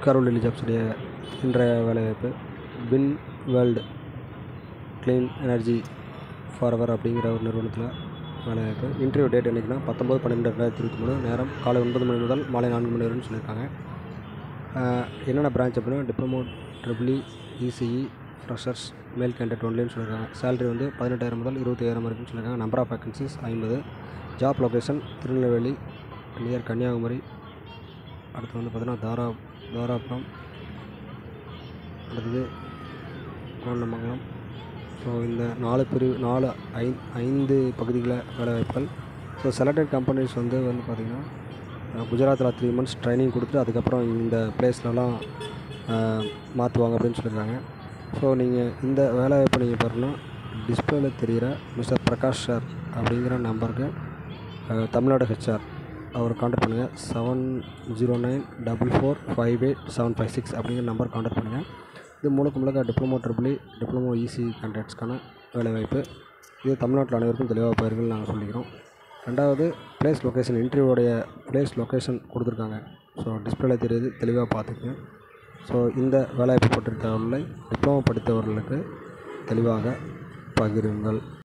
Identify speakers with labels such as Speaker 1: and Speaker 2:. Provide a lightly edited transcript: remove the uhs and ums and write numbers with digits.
Speaker 1: கரூர் டெல்லி ஜாப்ஸுடைய இன்றைய வேலைவாய்ப்பு win world clean energy forever அப்படிங்கிற ஒரு நிறுவனத்தில் வேலைவாய்ப்பு. இன்டர்வியூ டேட் என்றைக்குன்னா 19/12/2023, நேரம் காலை 9 மணி முதல் மாலை 4 மணி வரைன்னு சொல்லியிருக்காங்க. என்னென்ன பிரான்ச் அப்படின்னா diploma triple ECE freshers male candidate ஒன்லின்னு சொல்லியிருக்காங்க. சேலரி வந்து 18,000 முதல் 25,000 வரைக்கும் சொல்லியிருக்காங்க. Number of vacancies 50. Job location Tirunelveli near Kanyakumari. அடுத்து வந்து பார்த்திங்கன்னா தாராபுரம், அடுத்தது கோண்டமங்கலம். ஸோ இந்த 5 பகுதிகளில் வேலைவாய்ப்புகள். ஸோ செலக்டட் கம்பெனிஸ் வந்து பார்த்திங்கன்னா குஜராத்தில் 3 months ட்ரைனிங் கொடுத்துட்டு அதுக்கப்புறம் இந்த பிளேஸ்லலாம் மாற்றுவாங்க அப்படின்னு சொல்லியிருக்காங்க. ஸோ நீங்கள் இந்த வேலைவாய்ப்பை நீங்கள் பாருன்னா டிஸ்பிளேல தெரிகிற மிஸ்டர் பிரகாஷ் சார் அப்படிங்கிற நம்பருக்கு தமிழ்நாடு ஹெச்ஆர் அவர் கான்டாக்ட் பண்ணுங்கள். 7094458756 அப்படிங்கிற நம்பர் கான்டாக்ட் பண்ணுங்கள். இது முழுக்க டிப்ளமோ ட்ரிபிள் டிப்ளமோ இசி கேண்டிடேட்ஸ்க்கான வேலைவாய்ப்பு. இது தமிழ்நாட்டில் அனைவருக்கும் தெளிவாக பயிர்கள் நாங்கள் சொல்லிக்கிறோம். ரெண்டாவது பிளேஸ் லொக்கேஷன், இன்டர்வியூடைய பிளேஸ் லொக்கேஷன் கொடுத்துருக்காங்க. ஸோ டிஸ்பிளேல தெரியுது, தெளிவாக பார்த்துக்குங்க. ஸோ இந்த வேலைவாய்ப்பு பற்றிய தகவலை டிப்ளமோ படித்தவர்களுக்கு தெளிவாக பகிருங்கள்.